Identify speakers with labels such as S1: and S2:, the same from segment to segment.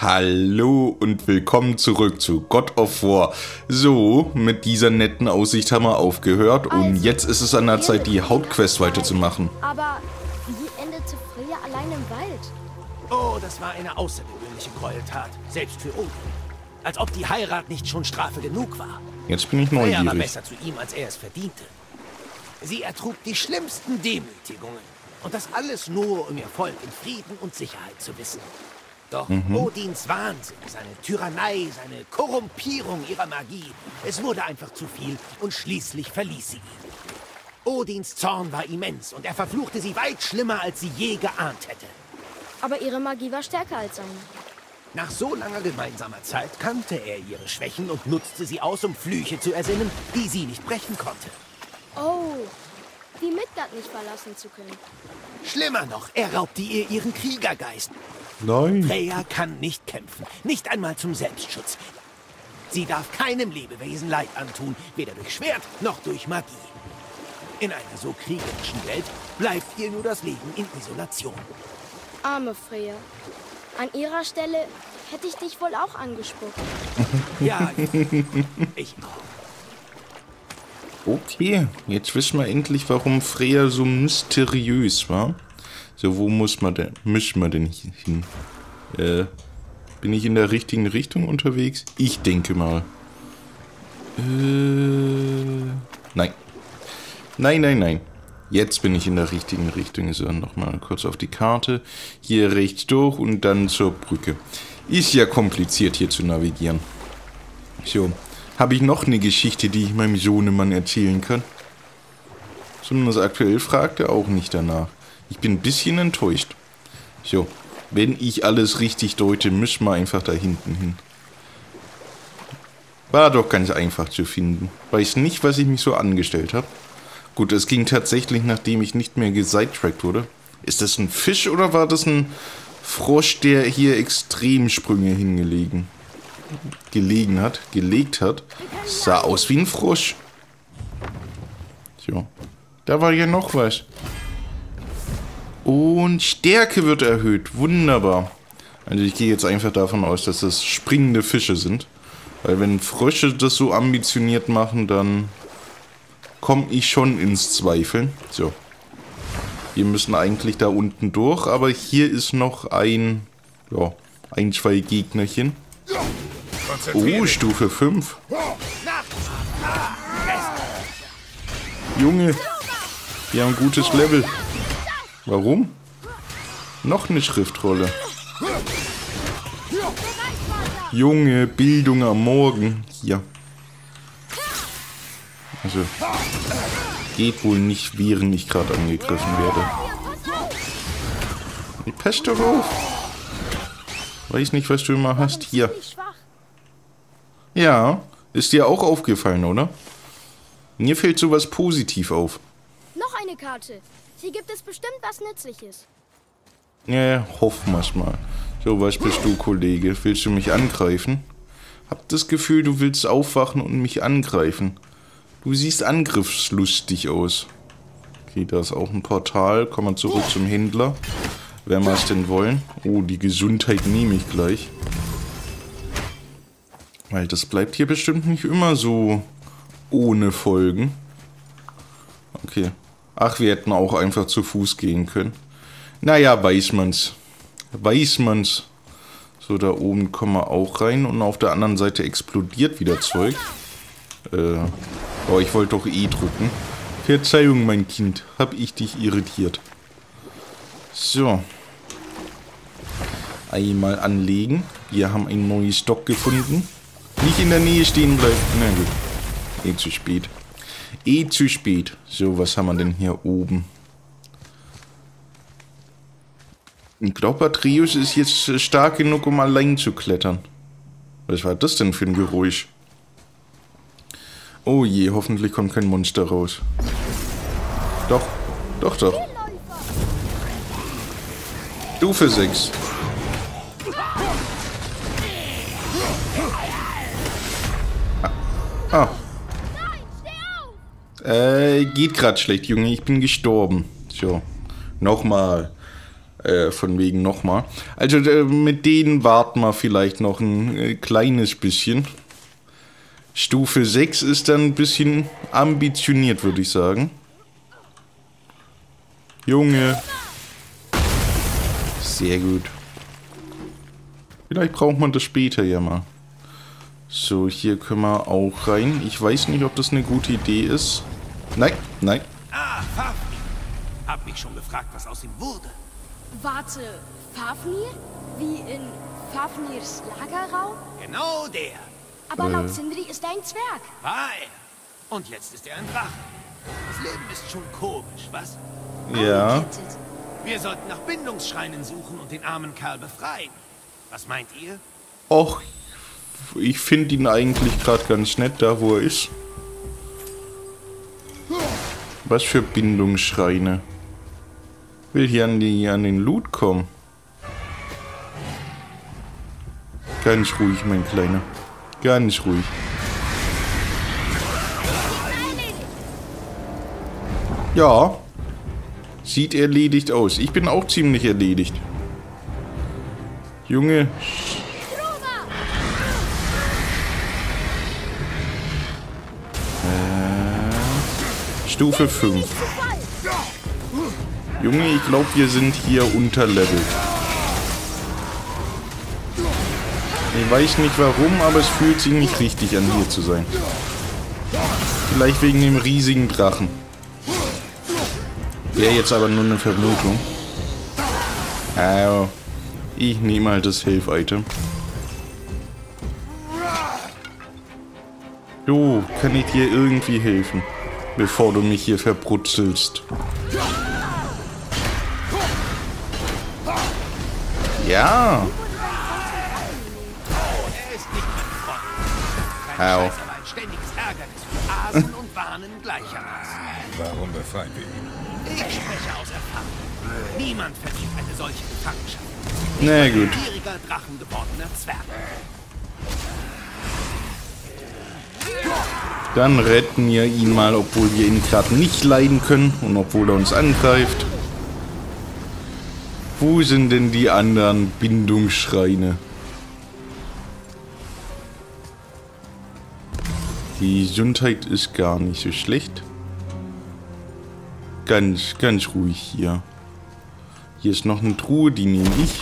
S1: Hallo und willkommen zurück zu God of War. So, mit dieser netten Aussicht haben wir aufgehört und jetzt ist es an der Zeit, die Hauptquest weiterzumachen.
S2: Aber wie endete Freya allein im Wald?
S3: Oh, das war eine außergewöhnliche Gräueltat, selbst für Odin. Als ob die Heirat nicht schon Strafe genug war.
S1: Jetzt bin ich
S3: Freya war
S1: neugierig.
S3: besser zu ihm, als er es verdiente. Sie ertrug die schlimmsten Demütigungen. Und das alles nur, um ihr Volk in Frieden und Sicherheit zu wissen. Doch Odins Wahnsinn, seine Tyrannei, seine Korrumpierung ihrer Magie, es wurde einfach zu viel und schließlich verließ sie ihn. Odins Zorn war immens und er verfluchte sie weit schlimmer, als sie je geahnt hätte.
S2: Aber ihre Magie war stärker als seine.
S3: Nach so langer gemeinsamer Zeit kannte er ihre Schwächen und nutzte sie aus, um Flüche zu ersinnen, die sie nicht brechen konnte.
S2: Oh, wie Midgard nicht verlassen zu können.
S3: Schlimmer noch, er raubte ihr ihren Kriegergeist.
S1: Nein.
S3: Freya kann nicht kämpfen, nicht einmal zum Selbstschutz. Sie darf keinem Lebewesen Leid antun, weder durch Schwert noch durch Magie. In einer so kriegerischen Welt bleibt ihr nur das Leben in Isolation.
S2: Arme Freya. An ihrer Stelle hätte ich dich wohl auch angespuckt.
S3: Ja, ich auch.
S1: Okay, jetzt wissen wir endlich, warum Freya so mysteriös war. So, wo müssen wir denn hin? Bin ich in der richtigen Richtung unterwegs? Ich denke mal. Nein. Nein. Jetzt bin ich in der richtigen Richtung. So, nochmal kurz auf die Karte. Hier rechts durch und dann zur Brücke. Ist ja kompliziert hier zu navigieren. So, habe ich noch eine Geschichte, die ich meinem Sohnemann erzählen kann? Zumindest aktuell fragt er auch nicht danach. Ich bin ein bisschen enttäuscht. So, wenn ich alles richtig deute, müssen wir einfach da hinten hin. War doch ganz einfach zu finden. Weiß nicht, was ich mich so angestellt habe. Gut, es ging tatsächlich, nachdem ich nicht mehr gesidetrackt wurde. Ist das ein Fisch oder war das ein Frosch, der hier Extremsprünge gelegt hat? Sah aus wie ein Frosch. So, da war ja noch was. Und Stärke wird erhöht. Wunderbar. Also ich gehe jetzt einfach davon aus, dass das springende Fische sind. Weil wenn Frösche das so ambitioniert machen, dann komme ich schon ins Zweifeln. So. Wir müssen eigentlich da unten durch, aber hier ist noch zwei Gegnerchen. Oh, Stufe 5. Junge, wir haben ein gutes Level. Warum? Noch eine Schriftrolle. Junge, Bildung am Morgen. Hier. Also, geht wohl nicht, während ich gerade angegriffen werde. Passt doch auf. Weiß nicht, was du immer hast. Hier. Ja, ist dir auch aufgefallen, oder? Mir fällt sowas positiv auf.
S2: Noch eine Karte. Hier gibt es bestimmt was Nützliches.
S1: Ja, hoffen wir's mal. So, was bist du, Kollege? Willst du mich angreifen? Hab das Gefühl, du willst aufwachen und mich angreifen. Du siehst angriffslustig aus. Okay, da ist auch ein Portal. Kommen wir zurück zum Händler. Wenn wir es denn wollen. Oh, die Gesundheit nehme ich gleich. Weil das bleibt hier bestimmt nicht immer so ohne Folgen. Okay. Ach, wir hätten auch einfach zu Fuß gehen können. Naja, weiß man's. So, da oben kommen wir auch rein. Und auf der anderen Seite explodiert wieder Zeug. Oh, ich wollte doch E drücken. Verzeihung, mein Kind. Hab ich dich irritiert. So. Einmal anlegen. Wir haben ein neues Stock gefunden. Nicht in der Nähe stehen bleiben. Na gut. Zu spät. So, was haben wir denn hier oben? Ich glaube, Atreus ist jetzt stark genug, um allein zu klettern. Was war das denn für ein Geräusch? Oh je, hoffentlich kommt kein Monster raus. Doch. Stufe 6. Ah. Geht grad schlecht, Junge. Ich bin gestorben. So. Nochmal. Von wegen nochmal. Also mit denen warten wir vielleicht noch ein kleines bisschen. Stufe 6 ist dann ein bisschen ambitioniert, würde ich sagen. Junge. Sehr gut. Vielleicht braucht man das später ja mal. So, hier können wir auch rein. Ich weiß nicht, ob das eine gute Idee ist. Nein, nein.
S3: Ah, Fafnir. Hab mich schon gefragt, was aus ihm wurde.
S2: Warte, Fafnir? Wie in Fafnirs Lagerraum?
S3: Genau der.
S2: Aber laut Sindri ist er ein Zwerg.
S3: War er. Und jetzt ist er ein Drache. Das Leben ist schon komisch, was?
S1: Ja.
S2: Angekettet.
S3: Wir sollten nach Bindungsschreinen suchen und den armen Kerl befreien. Was meint ihr?
S1: Och, ich finde ihn eigentlich gerade ganz nett, da wo er ist. Was für Bindungsschreine. Will hier an den Loot kommen. Ganz ruhig, mein Kleiner. Ganz ruhig. Ja. Sieht erledigt aus. Ich bin auch ziemlich erledigt. Junge. Stufe 5. Junge, ich glaube, wir sind hier unterlevelt. Ich weiß nicht warum, aber es fühlt sich nicht richtig an, hier zu sein. Vielleicht wegen dem riesigen Drachen. Wäre jetzt aber nur eine Vermutung. Ich nehme halt das Health-Item. Du, kann ich dir irgendwie helfen, bevor du mich hier verbrutzelst? Ja.
S3: Er ist nicht mein Freund. Kein
S1: Au.
S3: Scheiß, aber ein ständiges Ärgernis für Asen und Warnen gleichermaßen.
S4: Warum befreien wir ihn?
S3: Ich spreche aus Erfahrung. Niemand verdient eine solche Gefangenschaft.
S1: Na gut.
S3: Ein gieriger, drachengewordener Zwerg.
S1: Dann retten wir ihn mal, obwohl wir ihn gerade nicht leiden können und obwohl er uns angreift. Wo sind denn die anderen Bindungsschreine? Die Gesundheit ist gar nicht so schlecht. Ganz ruhig hier. Hier ist noch eine Truhe, die nehme ich.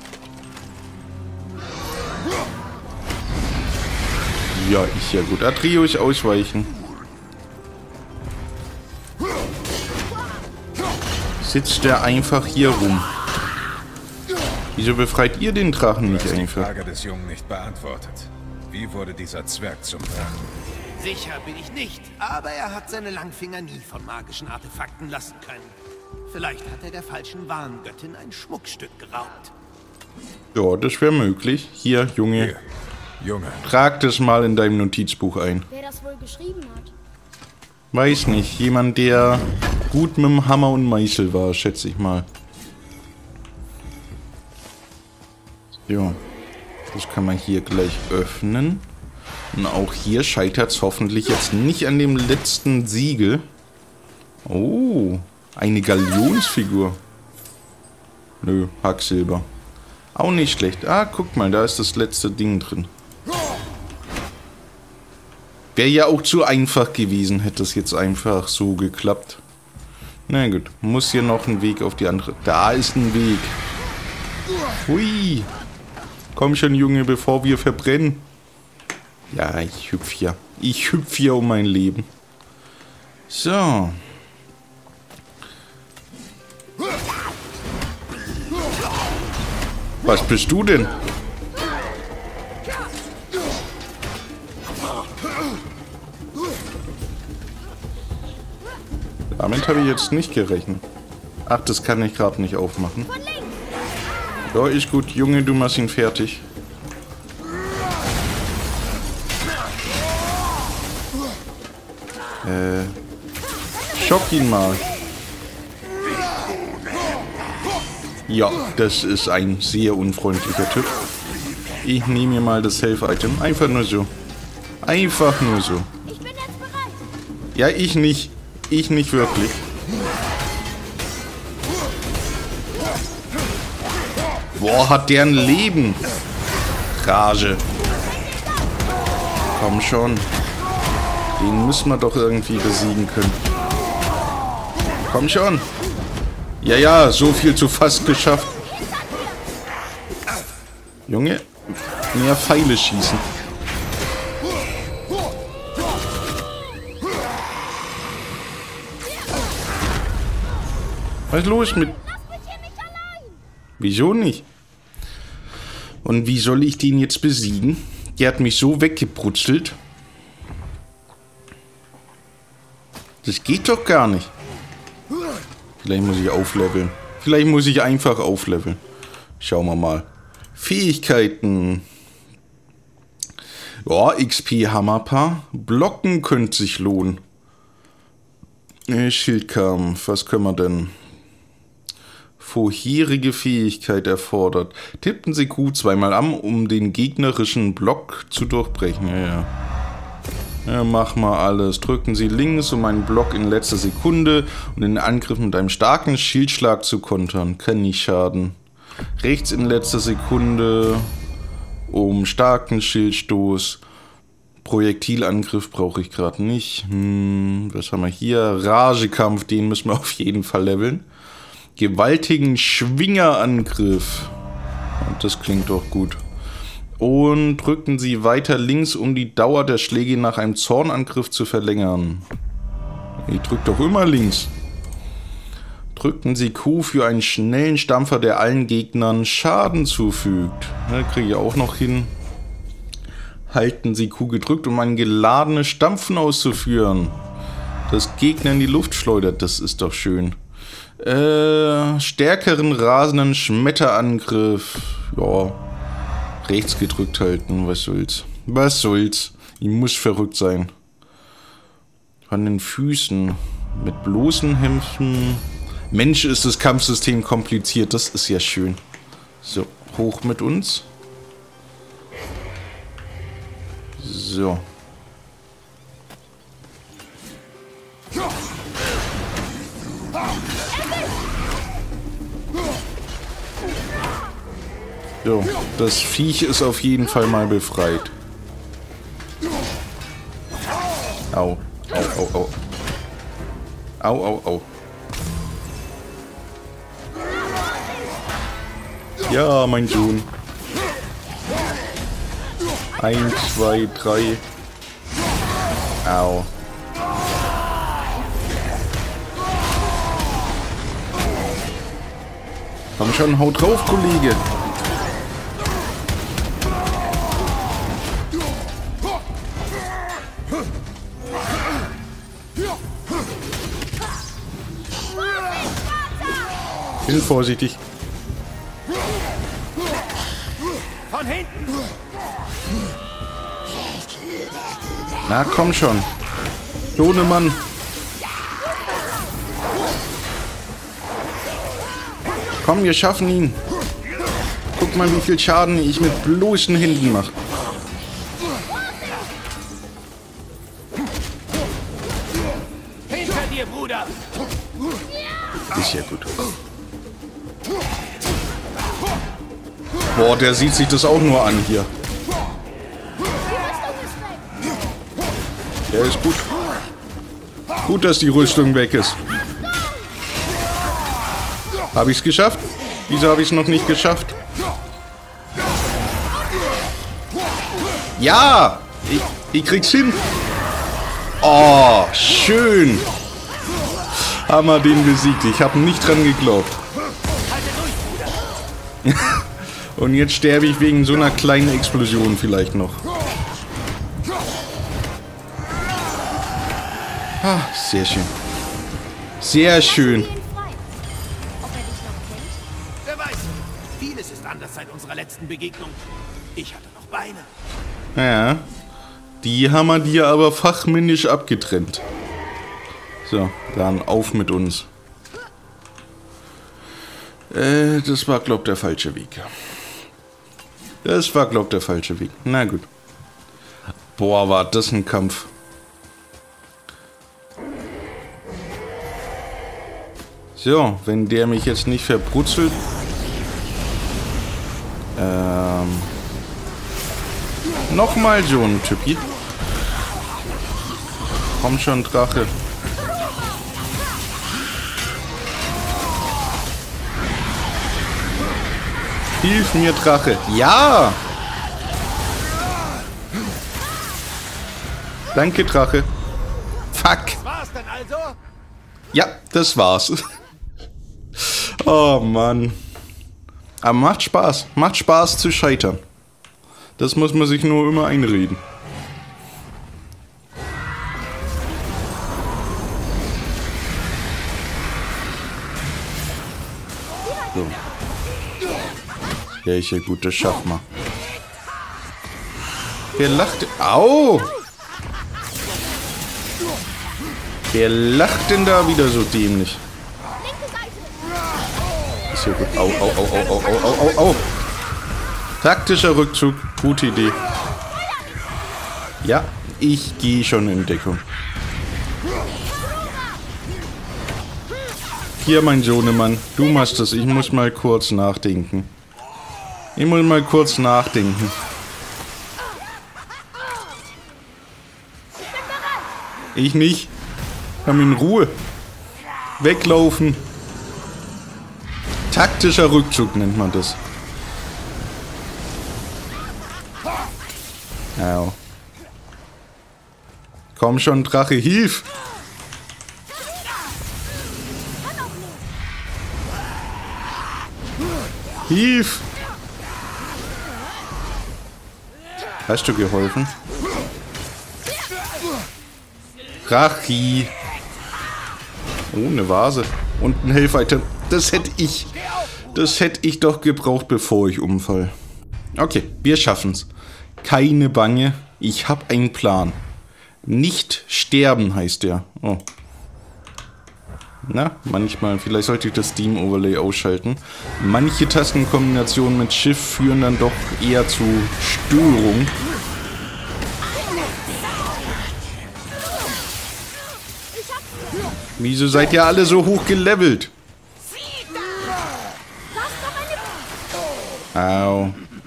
S1: Ja, ist ja gut. Atreus ausweichen. Sitzt der einfach hier rum? Wieso befreit ihr den Drachen
S4: Du
S1: nicht
S4: hast die
S1: einfach?
S4: Frage des Jungen nicht beantwortet. Wie wurde dieser Zwerg zum Drachen?
S3: Sicher bin ich nicht, aber er hat seine Langfinger nie von magischen Artefakten lassen können. Vielleicht hat er der falschen Warngöttin ein Schmuckstück geraubt.
S1: Ja, das wäre möglich. Hier, Junge,
S4: Hier, Junge.
S1: trag das mal in deinem Notizbuch ein.
S2: Wer das wohl geschrieben hat?
S1: Weiß nicht, jemand, der gut mit dem Hammer und Meißel war, schätze ich mal. Ja, das kann man hier gleich öffnen. Und auch hier scheitert es hoffentlich jetzt nicht an dem letzten Siegel. Oh, eine Galionsfigur. Nö, Hacksilber. Auch nicht schlecht. Ah, guck mal, da ist das letzte Ding drin. Wäre ja auch zu einfach gewesen, hätte es jetzt einfach so geklappt. Na gut, muss hier noch ein Weg auf die andere... Da ist ein Weg. Hui. Komm schon, Junge, bevor wir verbrennen. Ja, ich hüpf hier. Ich hüpf hier um mein Leben. So. Was bist du denn? Damit habe ich jetzt nicht gerechnet. Ach, das kann ich gerade nicht aufmachen. Ja, ist gut. Junge, du machst ihn fertig. Schock ihn mal. Ja, das ist ein sehr unfreundlicher Typ. Ich nehme mir mal das Health-Item. Einfach nur so. Einfach nur so.
S2: Ich bin jetzt bereit.
S1: Ja, ich nicht. Ich nicht wirklich. Boah, hat der ein Leben. Rage. Komm schon. Den müssen wir doch irgendwie besiegen können. Komm schon. Ja, ja, so viel zu fast geschafft. Junge, mehr Pfeile schießen. Was ist los mit... Wieso nicht? Und wie soll ich den jetzt besiegen? Der hat mich so weggebrutzelt. Das geht doch gar nicht. Vielleicht muss ich aufleveln. Vielleicht muss ich einfach aufleveln. Schauen wir mal. Fähigkeiten. Ja, XP Hammerpaar. Blocken könnte sich lohnen. Schildkampf. Was können wir denn? Vorherige Fähigkeit erfordert. Tippen Sie Q zweimal an, um den gegnerischen Block zu durchbrechen. Ja. Ja, mach mal alles. Drücken Sie links, um einen Block in letzter Sekunde und den Angriff mit einem starken Schildschlag zu kontern. Kann nicht schaden. Rechts in letzter Sekunde, um starken Schildstoß. Projektilangriff brauche ich gerade nicht. Was haben wir hier? Ragekampf, den müssen wir auf jeden Fall leveln. Gewaltigen Schwingerangriff. Und das klingt doch gut. Und drücken Sie weiter links, um die Dauer der Schläge nach einem Zornangriff zu verlängern. Ich drücke doch immer links. Drücken Sie Q für einen schnellen Stampfer, der allen Gegnern Schaden zufügt. Ja, kriege ich auch noch hin. Halten Sie Q gedrückt, um ein geladenes Stampfen auszuführen. Das Gegner in die Luft schleudert, das ist doch schön. Stärkeren rasenden Schmetterangriff. Ja. Rechts gedrückt halten, was soll's. Was soll's. Ich muss verrückt sein. Von den Füßen. Mit bloßen Händen. Mensch, ist das Kampfsystem kompliziert. Das ist ja schön. So, hoch mit uns. So. So, das Viech ist auf jeden Fall mal befreit. Au, au, au, au. Au, au, au. Ja, mein Sohn. 1, 2, 3. Au. Komm schon, haut drauf, Kollege. Bin vorsichtig.
S3: Von hinten.
S1: Na, komm schon. Sohnemann. Komm, wir schaffen ihn. Guck mal, wie viel Schaden ich mit bloßen Händen mache.
S3: Hinter dir, Bruder.
S1: Ist ja gut. Boah, der sieht sich das auch nur an hier. Der ist gut. Gut, dass die Rüstung weg ist. Habe ich es geschafft? Wieso habe ich es noch nicht geschafft? Ja! Ich krieg's hin. Oh, schön. Haben wir den besiegt. Ich habe nicht dran geglaubt. Und jetzt sterbe ich wegen so einer kleinen Explosion vielleicht noch. Ah, sehr schön. Sehr schön.
S3: Wer weiß, vieles ist anders seit unserer letzten Begegnung. Ich hatte noch Beine.
S1: Ja, die haben wir dir aber fachmännisch abgetrennt. So, dann auf mit uns. Das war, glaub, der falsche Weg. Das war, glaub, der falsche Weg. Na gut. Boah, war das ein Kampf. So, wenn der mich jetzt nicht verbrutzelt. Nochmal so ein Typi. Komm schon, Drache. Hilf mir, Drache. Ja! Danke, Drache. Fuck.
S3: Das war's dann also?
S1: Ja, das war's. Oh, Mann. Aber macht Spaß. Macht Spaß zu scheitern. Das muss man sich nur immer einreden. So. Ja, ist ja gut, das schaffen wir. Wer lacht? Au! Wer lacht denn da wieder so dämlich? Ist ja gut. Au, au, au, au, au, au, au, au. Taktischer Rückzug. Gute Idee. Ja, ich gehe schon in Deckung. Hier, mein Sohnemann. Du machst das. Ich muss mal kurz nachdenken. Ich muss mal kurz nachdenken. Ich nicht. Komm in Ruhe. Weglaufen. Taktischer Rückzug nennt man das. Au. Komm schon, Drache, hilf! Hilf! Hast du geholfen? Rachi! Oh, eine Vase. Und ein Helf-Item. Das hätte ich doch gebraucht, bevor ich umfall. Okay, wir schaffen's. Keine Bange, ich habe einen Plan. Nicht sterben heißt der. Oh. Na, manchmal, vielleicht sollte ich das Steam Overlay ausschalten. Manche Tastenkombinationen mit Shift führen dann doch eher zu Störung. Wieso seid ihr alle so hoch gelevelt? Au.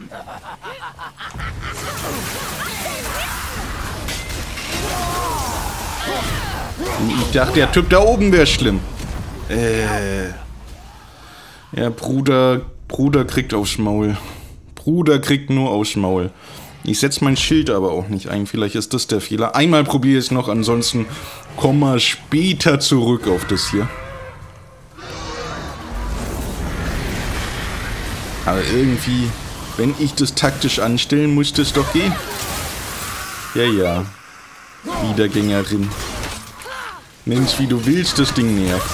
S1: Ich dachte, der Typ da oben wäre schlimm. Ja, Bruder kriegt aufs Maul. Bruder kriegt nur aufs Maul. Ich setze mein Schild aber auch nicht ein. Vielleicht ist das der Fehler. Einmal probiere ich es noch, ansonsten kommen wir später zurück auf das hier. Aber irgendwie, wenn ich das taktisch anstellen, muss das doch gehen. Ja, ja. Wiedergängerin. Nenn's wie du willst, das Ding nervt.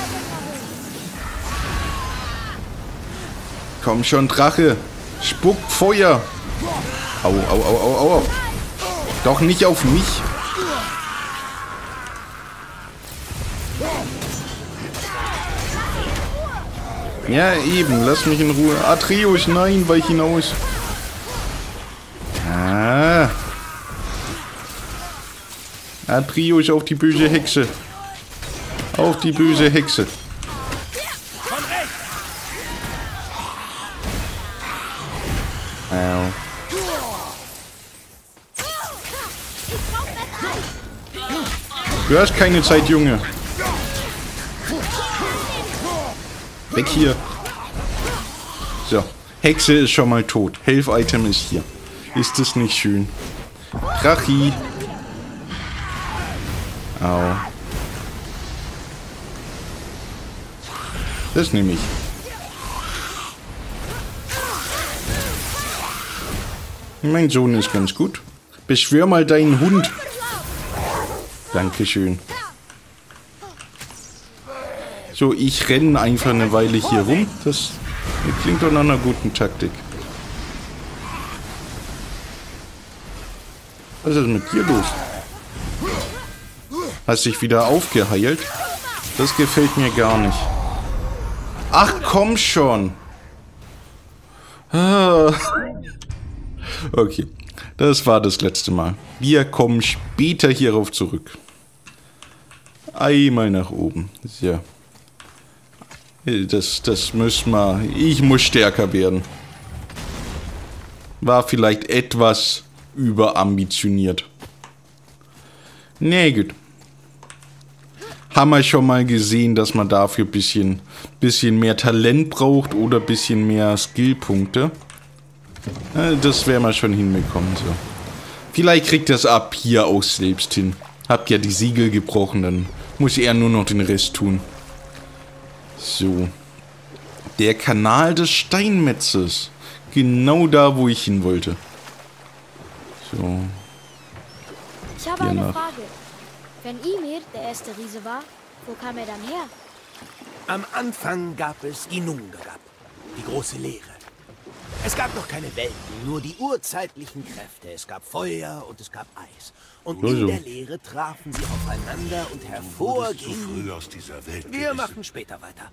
S1: Komm schon, Drache. Spuck Feuer. Au, au, au, au, au. Doch nicht auf mich. Ja, eben. Lass mich in Ruhe. Atreus, nein, weich hinaus. Ah. Atreus auf die böse Hexe. Auf die böse Hexe. Au. Du hast keine Zeit, Junge. Weg hier. So. Hexe ist schon mal tot. Helf-Item ist hier. Ist das nicht schön? Rachi. Au. Das nehme ich. Mein Sohn ist ganz gut. Beschwör mal deinen Hund. Dankeschön. So, ich renne einfach eine Weile hier rum. Das klingt doch nach einer guten Taktik. Was ist mit dir los? Hast dich wieder aufgeheilt? Das gefällt mir gar nicht. Ach, komm schon. Ah. Okay, das war das letzte Mal. Wir kommen später hierauf zurück. Einmal nach oben. Ja. Das müssen wir. Ich muss stärker werden. War vielleicht etwas überambitioniert. Nee, gut. Haben wir schon mal gesehen, dass man dafür bisschen mehr Talent braucht oder bisschen mehr Skillpunkte. Das werden wir schon hinbekommen. So. Vielleicht kriegt das ab hier auch selbst hin. Habt ja die Siegel gebrochen, dann muss er nur noch den Rest tun. So. Der Kanal des Steinmetzes. Genau da, wo ich hin wollte. So.
S2: Ich habe eine Frage. Wenn Ymir der erste Riese war, wo kam er dann her?
S3: Am Anfang gab es Ginnungagap, die große Leere. Es gab noch keine Welten, nur die urzeitlichen Kräfte. Es gab Feuer und es gab Eis. Und in der Leere trafen sie aufeinander und hervorgingen. Wir machen später weiter.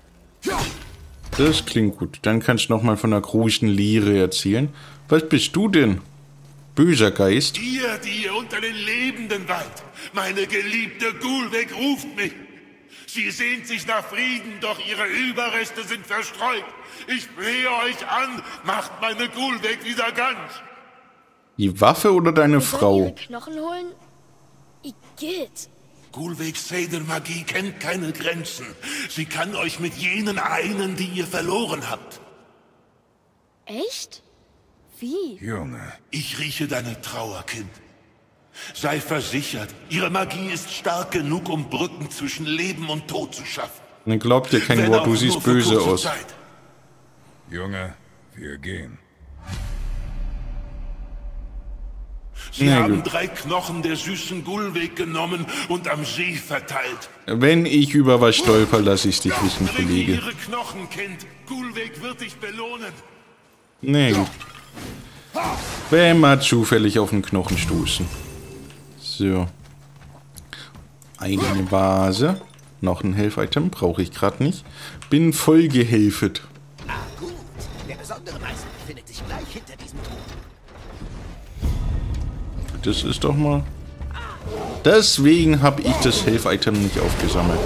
S1: Das klingt gut. Dann kannst du nochmal von der großen Leere erzählen. Was bist du denn? Böser Geist?
S5: Ihr, die ihr unter den Lebenden weilt. Meine geliebte Gulveig ruft mich. Sie sehnt sich nach Frieden, doch ihre Überreste sind verstreut. Ich flehe euch an, macht meine Gulveig wieder ganz.
S1: Die Waffe oder deine Frau?
S2: Ihre Knochen holen? Igitt.
S5: Gulveigs Zedermagie kennt keine Grenzen. Sie kann euch mit jenen einen, die ihr verloren habt.
S2: Echt? Wie?
S4: Junge.
S5: Ich rieche deine Trauer, Kind. Sei versichert, ihre Magie ist stark genug, um Brücken zwischen Leben und Tod zu schaffen.
S1: Dann glaubt dir kein Wort, du siehst böse aus.
S4: Junge, wir gehen.
S5: Sie haben 3 Knochen der süßen Gulveig genommen und am See verteilt.
S1: Wenn ich über was stolper, lass ich dich wissen,
S5: Bringe
S1: Kollege.
S5: ihre Knochen, Kind. Gulveig wird dich belohnen.
S1: Nee, gut. Wenn wir zufällig auf den Knochen stoßen. So. Eine Vase. Noch ein Health-Item. Brauche ich gerade nicht. Bin voll gehelfet.
S3: Ah, gut. Der besondere Meister befindet sich gleich hinter diesem Thron.
S1: Das ist doch mal... Deswegen habe ich das Health-Item nicht aufgesammelt.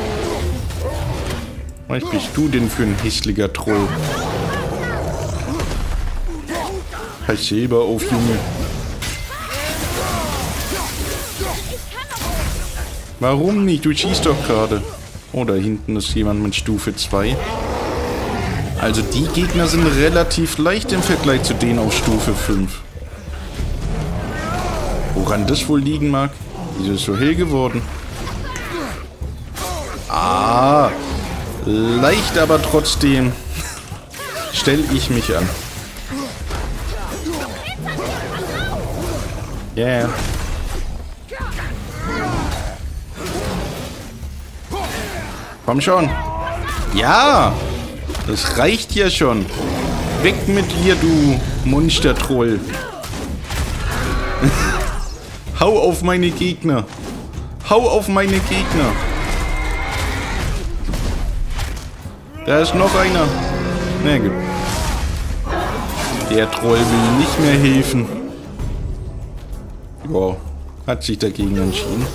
S1: Was bist du denn für ein hässlicher Troll? Pass selber auf, Junge. Warum nicht? Du schießt doch gerade. Oh, da hinten ist jemand mit Stufe 2. Also die Gegner sind relativ leicht im Vergleich zu denen auf Stufe 5. Woran das wohl liegen mag? Wieso ist es so hell geworden? Ah, leicht, aber trotzdem stelle ich mich an. Yeah. Komm schon. Ja, das reicht ja schon. Weg mit dir, du Monster-Troll. Hau auf meine Gegner. Hau auf meine Gegner. Da ist noch einer. Na gut. Der Troll will nicht mehr helfen. Wow. Hat sich dagegen entschieden.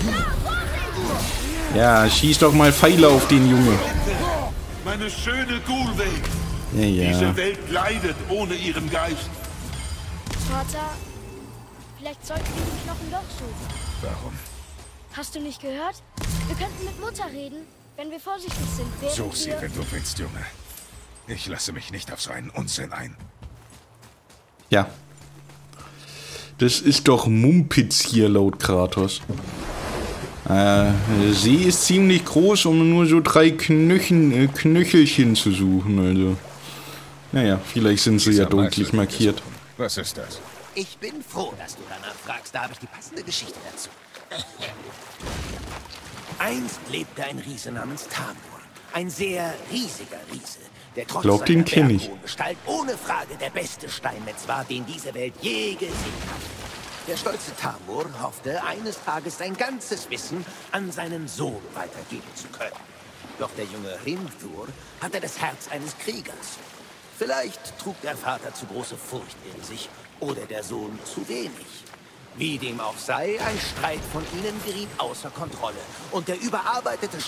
S1: Ja, schieß doch mal Pfeile auf den Junge.
S5: Meine schöne Gulveig.
S1: Ja, ja.
S5: Diese Welt leidet ohne ihren Geist.
S2: Vater, vielleicht sollten wir die Knochen doch suchen.
S4: Warum?
S2: Hast du nicht gehört? Wir könnten mit Mutter reden. Wenn wir vorsichtig sind, werden
S4: Such sie,
S2: wir...
S4: wenn du willst, Junge. Ich lasse mich nicht auf so einen Unsinn ein.
S1: Ja. Das ist doch Mumpitz hier laut Kratos. Der See ist ziemlich groß, um nur so 3 Knöchelchen zu suchen. Also, naja, vielleicht sind sie ja deutlich markiert.
S4: Was ist das?
S3: Ich bin froh, dass du danach fragst. Da habe ich die passende Geschichte dazu. Einst lebte ein Riese namens Tamur. Ein sehr riesiger Riese, der trotz
S1: Glaub, den
S3: seiner
S1: kenn ich.
S3: berghohen Gestalt ohne Frage der beste Steinmetz war, den diese Welt je gesehen hat. Der stolze Tamur hoffte, eines Tages sein ganzes Wissen an seinen Sohn weitergeben zu können. Doch der junge Hrimthur hatte das Herz eines Kriegers. Vielleicht trug der Vater zu große Furcht in sich oder der Sohn zu wenig. Wie dem auch sei, ein Streit von ihnen geriet außer Kontrolle und der überarbeitete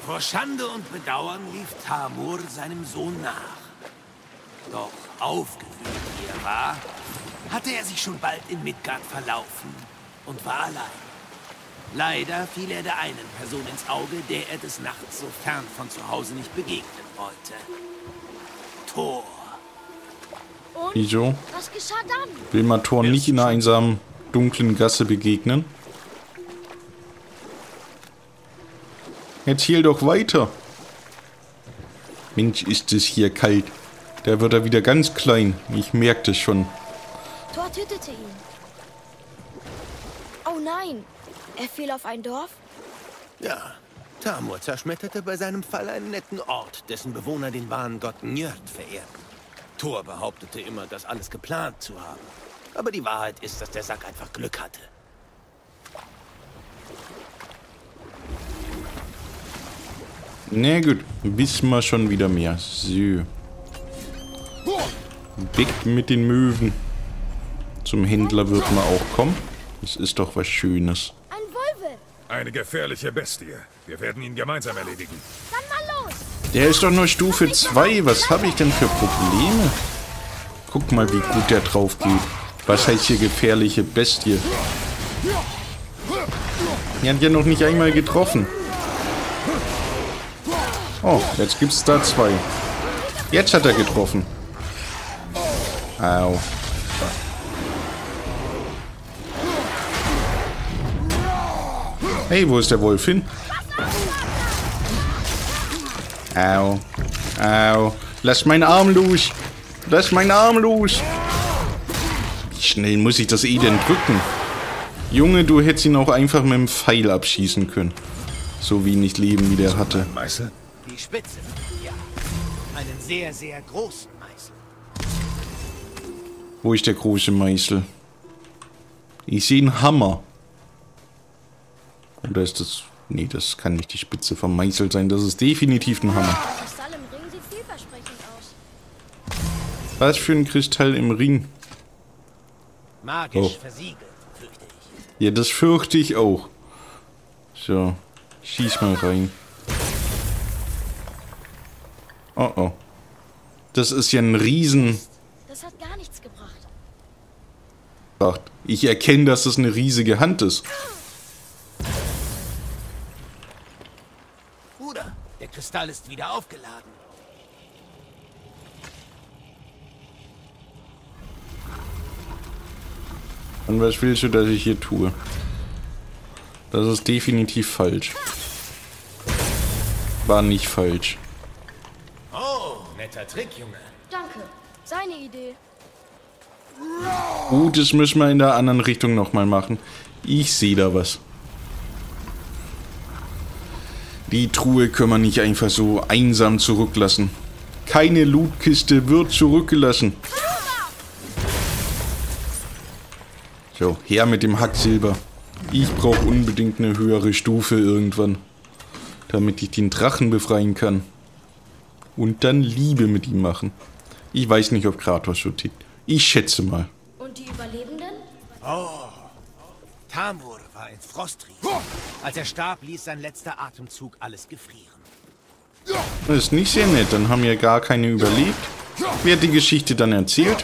S3: Vor Schande und Bedauern lief Tamur seinem Sohn nach. Doch aufgewühlt wie er war, hatte er sich schon bald in Midgard verlaufen und war allein. Leider fiel er der einen Person ins Auge, der er des Nachts so fern von zu Hause nicht begegnen wollte. Thor.
S2: Und?
S1: Wieso?
S2: Was geschah dann?
S1: Will man Thor nicht in einer einsamen, dunklen Gasse begegnen? Erzähl doch weiter. Mensch, ist es hier kalt. Da wird er wieder ganz klein. Ich merkte es schon.
S2: Thor tötete ihn. Oh nein, er fiel auf ein Dorf?
S3: Ja, Tamur zerschmetterte bei seinem Fall einen netten Ort, dessen Bewohner den wahren Gott Njörd verehrten. Thor behauptete immer, das alles geplant zu haben. Aber die Wahrheit ist, dass der Sack einfach Glück hatte.
S1: Na gut, wissen wir schon wieder mehr. So. Weg mit den Möwen. Zum Händler wird man auch kommen. Das ist doch was Schönes.
S2: Ein Wolve.
S4: Eine gefährliche Bestie. Wir werden ihn gemeinsam erledigen.
S2: Dann mal los.
S1: Der ist doch nur Stufe 2. Was habe ich denn für Probleme? Guck mal, wie gut der drauf geht. Was heißt hier gefährliche Bestie? Die hat ja noch nicht einmal getroffen. Oh, jetzt gibt's da 2. Jetzt hat er getroffen. Au. Hey, wo ist der Wolf hin? Au. Au. Lass meinen Arm los. Lass meinen Arm los. Wie schnell muss ich das denn drücken? Junge, du hättest ihn auch einfach mit dem Pfeil abschießen können. So wenig Leben, wie der hatte.
S4: Meißel?
S3: Die Spitze, ja. Einen sehr, sehr großen Meißel.
S1: Wo ist der große Meißel? Ich sehe einen Hammer. Oder ist das... Nee, das kann nicht die Spitze vom Meißel sein. Das ist definitiv ein Hammer.
S2: Kristall im Ring sieht vielversprechend aus.
S1: Was für ein Kristall im Ring?
S3: Magisch versiegelt, fürchte ich.
S1: Ja, das fürchte ich auch. So, schieß mal rein. Oh oh. Das ist ja ein Riesen...
S2: Das hat gar nichts gebracht.
S1: Ich erkenne, dass das eine riesige Hand ist.
S3: Bruder, der Kristall ist wieder aufgeladen.
S1: Und was willst du, dass ich hier tue? Das ist definitiv falsch. War nicht falsch.
S3: Oh, netter Trick, Junge.
S2: Danke. Seine Idee.
S1: Gut, das müssen wir in der anderen Richtung nochmal machen. Ich sehe da was. Die Truhe können wir nicht einfach so einsam zurücklassen. Keine Lootkiste wird zurückgelassen. So, her mit dem Hacksilber. Ich brauche unbedingt eine höhere Stufe irgendwann. Damit ich den Drachen befreien kann. Und dann Liebe mit ihm machen. Ich weiß nicht, ob Kratos so tickt. Ich schätze mal.
S2: Und die Überlebenden?
S3: Oh, Tamur war ein Frostriesen. Als er starb, ließ sein letzter Atemzug alles gefrieren.
S1: Das ist nicht sehr nett. Dann haben ja gar keine überlebt. Wer hat die Geschichte dann erzählt?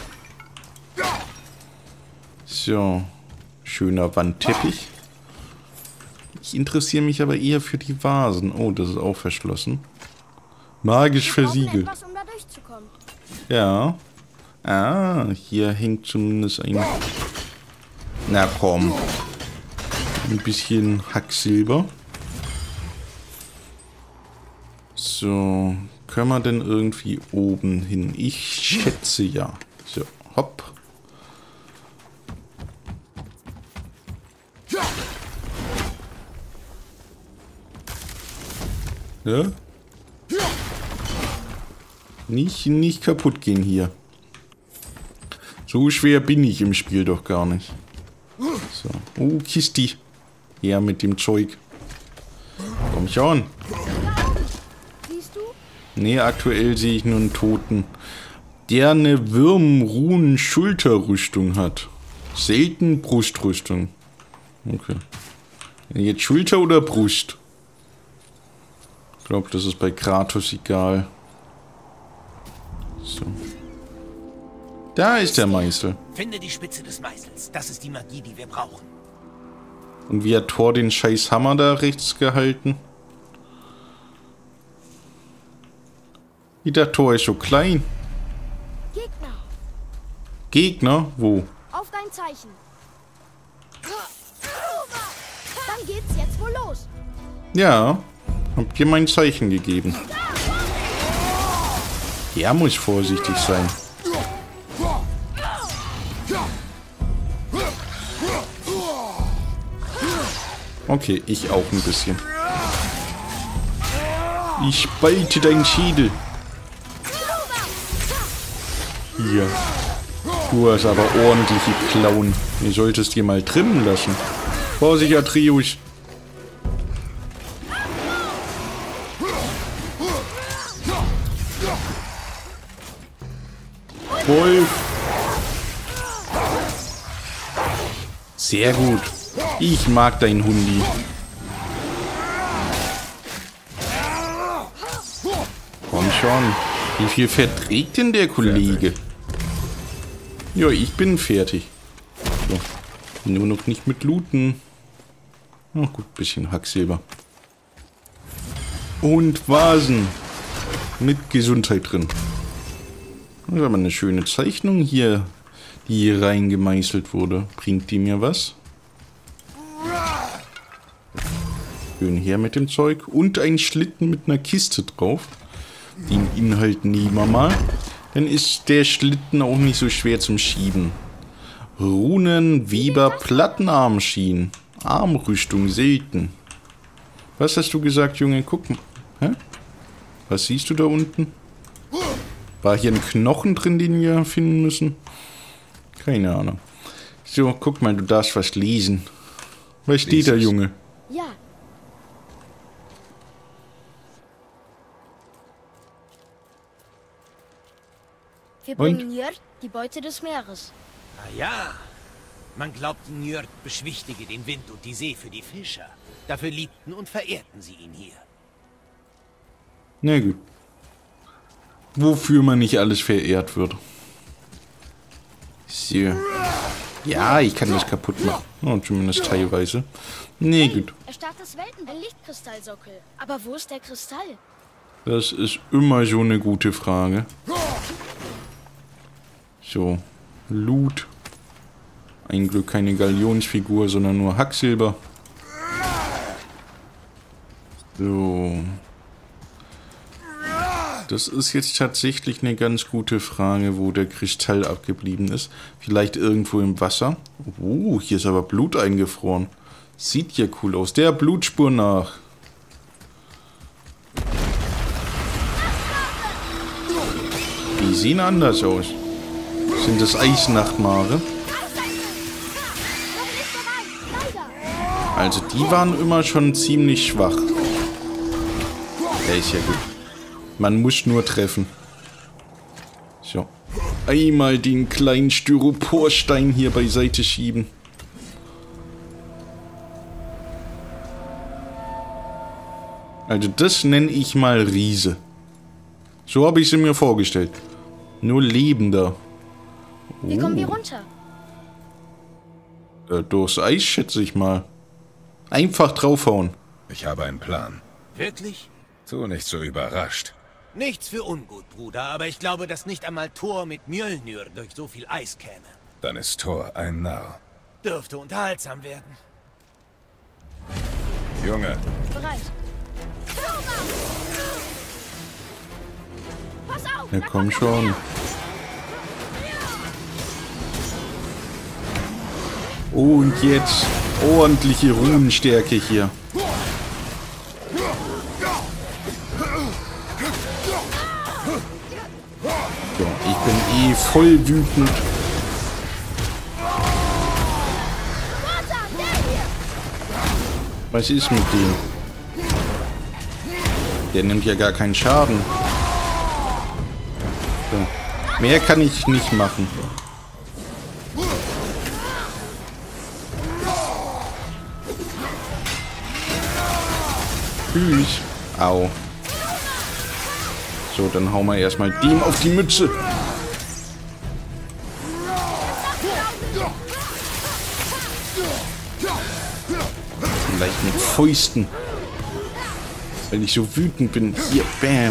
S1: So. Schöner Wandteppich. Ich interessiere mich aber eher für die Vasen. Oh, das ist auch verschlossen. Magisch versiegelt.
S2: Etwas, um da durchzukommen.
S1: Ja. Ah, hier hängt zumindest ein... Na komm. Ein bisschen Hacksilber. So. Können wir denn irgendwie oben hin? Ich schätze ja. So, hopp. Ja? Nicht kaputt gehen hier. So schwer bin ich im Spiel doch gar nicht. So. Oh, Kisti. Ja, mit dem Zeug. Komm schon.
S2: Siehst du?
S1: Nee, aktuell sehe ich nur einen Toten. Der eine Würm-Runen-Schulterrüstung hat. Selten Brustrüstung. Okay. Jetzt Schulter oder Brust? Ich glaube, das ist bei Kratos egal. So. Da ist der Meißel.
S3: Finde die Spitze des Meißels. Das ist die Magie, die wir brauchen.
S1: Und wie hat Thor den scheiß Hammer da rechts gehalten? Wie der Thor ist so klein.
S2: Gegner.
S1: Gegner? Wo?
S2: Auf dein Zeichen. Dann geht's jetzt wohl los.
S1: Ja, habt ihr mein Zeichen gegeben. Der muss vorsichtig sein. Okay, ich auch ein bisschen. Ich spalte deinen Schädel. Hier. Du hast aber ordentliche Klauen. Ihr solltest dir mal trimmen lassen. Vorsicht, Atreus. Wolf. Sehr gut. Ich mag deinen Hundi. Komm schon. Wie viel verträgt denn der Kollege? Ja, ich bin fertig. So. Nur noch nicht mit looten. Na gut, bisschen Hacksilber. Und Vasen. Mit Gesundheit drin. Das ist aber eine schöne Zeichnung hier, die hier reingemeißelt wurde. Bringt die mir was? Schön her mit dem Zeug. Und ein Schlitten mit einer Kiste drauf. Den Inhalt nehmen wir mal. Dann ist der Schlitten auch nicht so schwer zum Schieben. Runen, Weber, Plattenarmschienen. Armrüstung, selten. Was hast du gesagt, Junge? Guck mal. Hä? Was siehst du da unten? War hier ein Knochen drin, den wir finden müssen? Keine Ahnung. So, guck mal, du darfst was lesen. Was steht da, Junge?
S2: Ja. Wir bringen Njörd die Beute des Meeres.
S3: Na ja. Man glaubt, Njörd beschwichtige den Wind und die See für die Fischer. Dafür liebten und verehrten sie ihn hier.
S1: Na gut. Wofür man nicht alles verehrt wird. So. Ja, ich kann das kaputt machen. Oh, zumindest teilweise. Nee, gut.
S2: Erstarrtes Welten, ein Lichtkristallsockel. Aber wo ist der Kristall?
S1: Das ist immer so eine gute Frage. So. Loot. Ein Glück keine Galionsfigur, sondern nur Hacksilber. So. Das ist jetzt tatsächlich eine ganz gute Frage, wo der Kristall abgeblieben ist. Vielleicht irgendwo im Wasser. Oh, hier ist aber Blut eingefroren. Sieht ja cool aus. Der Blutspur nach. Die sehen anders aus. Sind das Eisnachtmare? Also die waren immer schon ziemlich schwach. Der ist ja gut. Man muss nur treffen. So. Einmal den kleinen Styroporstein hier beiseite schieben. Also das nenne ich mal Riese. So habe ich sie mir vorgestellt. Nur lebender. Oh.
S2: Wie kommen wir runter?
S1: Durchs Eis, schätze ich mal. Einfach draufhauen.
S4: Ich habe einen Plan.
S3: Wirklich?
S4: Tu nicht so überrascht.
S3: Nichts für ungut, Bruder, aber ich glaube, dass nicht einmal Thor mit Mjölnir durch so viel Eis käme.
S4: Dann ist Thor ein Narr.
S3: Dürfte unterhaltsam werden.
S4: Junge,
S2: Bereit. Pass auf!
S1: Ja, komm schon. Und jetzt ordentliche Runenstärke hier. So, ich bin eh voll wütend. Was ist mit dem? Der nimmt ja gar keinen Schaden. So. Mehr kann ich nicht machen. Tschüss. Au. So, dann hauen wir erstmal dem auf die Mütze. Vielleicht mit Fäusten. Weil ich so wütend bin. Hier, bam.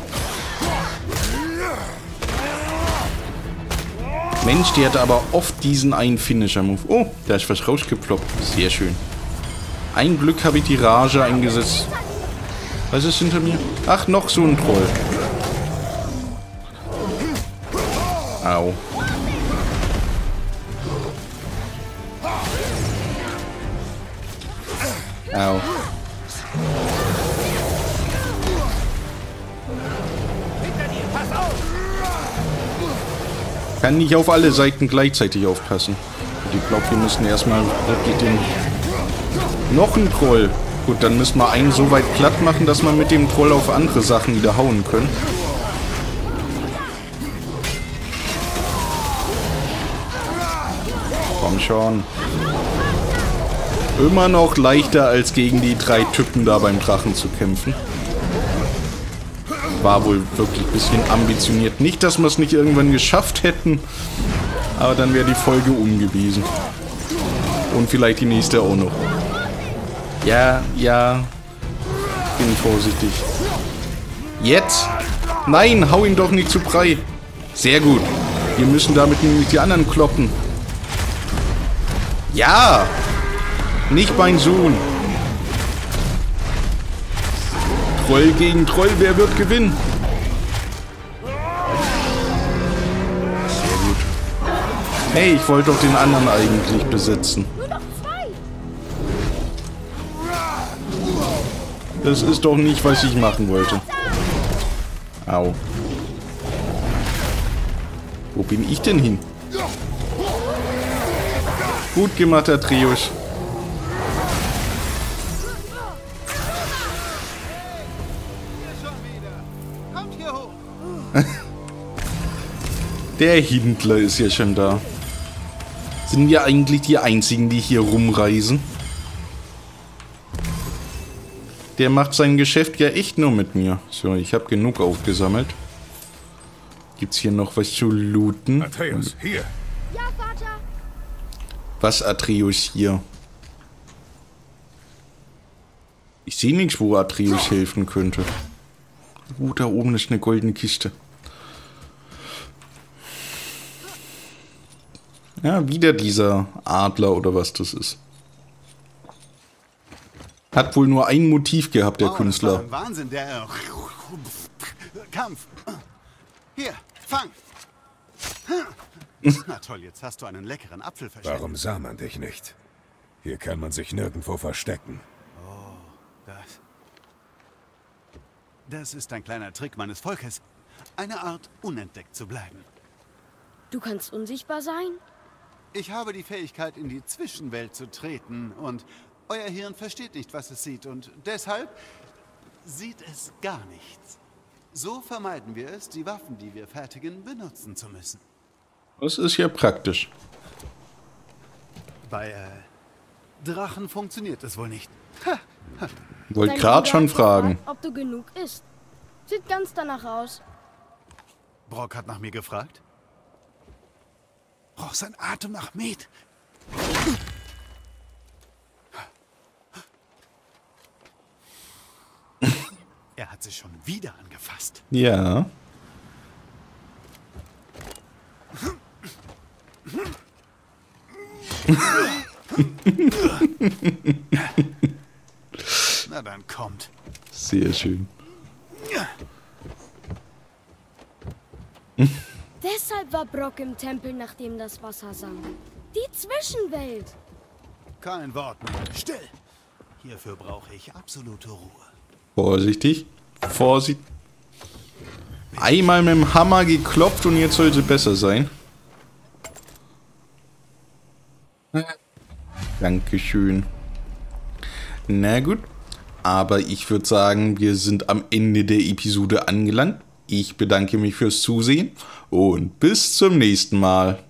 S1: Mensch, der hat aber oft diesen einen Finisher-Move. Oh, da ist was rausgeploppt. Sehr schön. Ein Glück habe ich die Rage eingesetzt. Was ist hinter mir? Ach, noch so ein Troll. Au. Au. Kann nicht auf alle Seiten gleichzeitig aufpassen. Ich glaube, wir müssen erstmal wirklich den... Noch ein Troll. Gut, dann müssen wir einen so weit platt machen, dass wir mit dem Troll auf andere Sachen wieder hauen können. Komm schon. Immer noch leichter als gegen die 3 Typen da beim Drachen zu kämpfen. War wohl wirklich ein bisschen ambitioniert. Nicht, dass wir es nicht irgendwann geschafft hätten, aber dann wäre die Folge gewesen. Und vielleicht die nächste auch noch. Ja, ja. Bin vorsichtig. Jetzt? Nein, hau ihn doch nicht zu breit. Sehr gut. Wir müssen damit nämlich die anderen kloppen. Ja! Nicht mein Sohn. Troll gegen Troll, wer wird gewinnen? Sehr gut. Hey, ich wollte doch den anderen eigentlich besetzen.
S2: Nur noch 2.
S1: Das ist doch nicht, was ich machen wollte. Au. Wo bin ich denn hin? Gut gemacht, Atreus. Der Hindler ist ja schon da. Sind wir eigentlich die Einzigen, die hier rumreisen? Der macht sein Geschäft ja echt nur mit mir. So, ich habe genug aufgesammelt. Gibt's hier noch was zu looten?
S4: Atreus, hier.
S2: Ja, Vater.
S1: Was, Atreus, hier? Ich sehe nichts, wo Atreus helfen könnte. Da oben ist eine goldene Kiste. Ja, wieder dieser Adler oder was das ist. Hat wohl nur ein Motiv gehabt, der Künstler.
S6: Das war ein Wahnsinn, der Kampf. Hier, fang. Na toll, jetzt hast du einen leckeren Apfel verschenkt.
S4: Warum sah man dich nicht? Hier kann man sich nirgendwo verstecken.
S6: Oh, das ist ein kleiner Trick meines Volkes. Eine Art, unentdeckt zu bleiben.
S2: Du kannst unsichtbar sein?
S6: Ich habe die Fähigkeit, in die Zwischenwelt zu treten und euer Hirn versteht nicht, was es sieht und deshalb sieht es gar nichts. So vermeiden wir es, die Waffen, die wir fertigen, benutzen zu müssen.
S1: Das ist ja praktisch.
S6: Bei Drachen funktioniert es wohl nicht.
S1: Wollte
S2: Dein
S1: gerade
S2: Bruder
S1: schon
S2: hat
S1: fragen.
S2: gefragt, ob du genug isst. Sieht ganz danach aus.
S6: Brock hat nach mir gefragt. Braucht sein Atem nach Met. Er hat sich schon wieder angefasst.
S1: Ja.
S6: Na dann kommt.
S1: Sehr schön.
S2: Deshalb war Brock im Tempel, nachdem das Wasser sank. Die Zwischenwelt.
S6: Kein Wort mehr. Still. Hierfür brauche ich absolute Ruhe.
S1: Vorsichtig. Vorsicht. Einmal mit dem Hammer geklopft und jetzt sollte besser sein. Dankeschön. Na gut. Aber ich würde sagen, wir sind am Ende der Episode angelangt. Ich bedanke mich fürs Zusehen und bis zum nächsten Mal.